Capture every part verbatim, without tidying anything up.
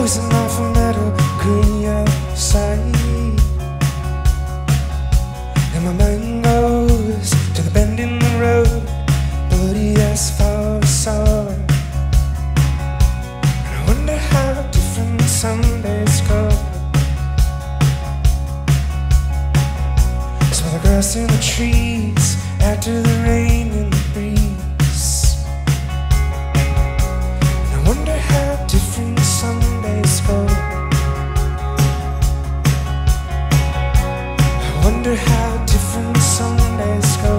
closing off a metal green outside, and my mind goes to the bend in the road, bloody asphalt saw. And I wonder how different Sundays go. Smell the grass in the trees after the rain and the breeze. And I wonder how different Sundays go. I wonder how different Sundays go.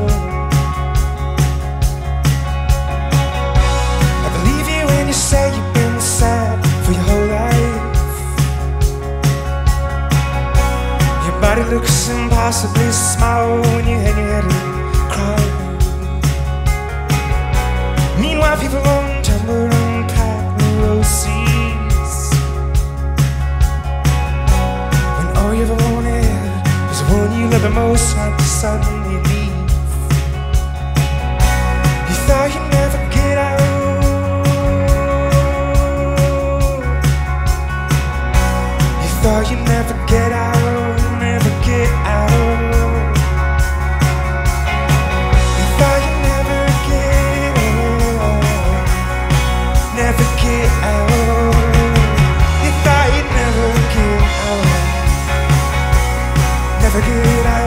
I believe you when you say you've been sad for your whole life. Your body looks impossibly small when you hang your head and cry. Meanwhile, people won't tumble and pack neuroses, when all you ever wanted is the one you love the most not to suddenly leave. You thought you'd never get out. You thought you'd never get out, never get out. You thought you'd never get out, never get out. You thought you'd never get out, never get out.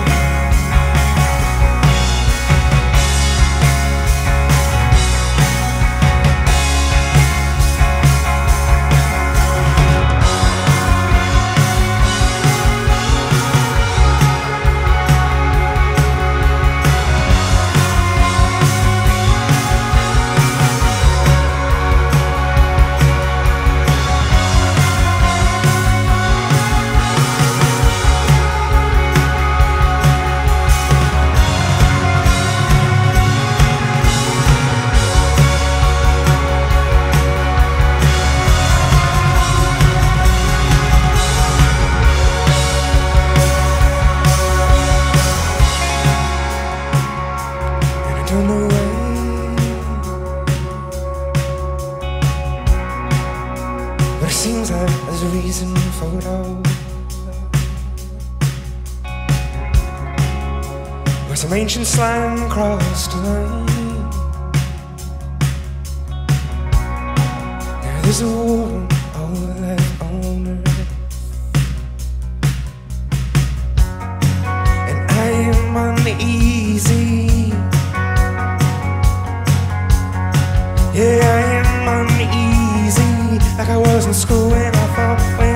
Don't know why, but it seems like there's a reason for it all. Where some ancient slime crossed the line. Now there's a war all left on earth, and I am uneasy. Yeah, I am uneasy, like I was in school when I thought when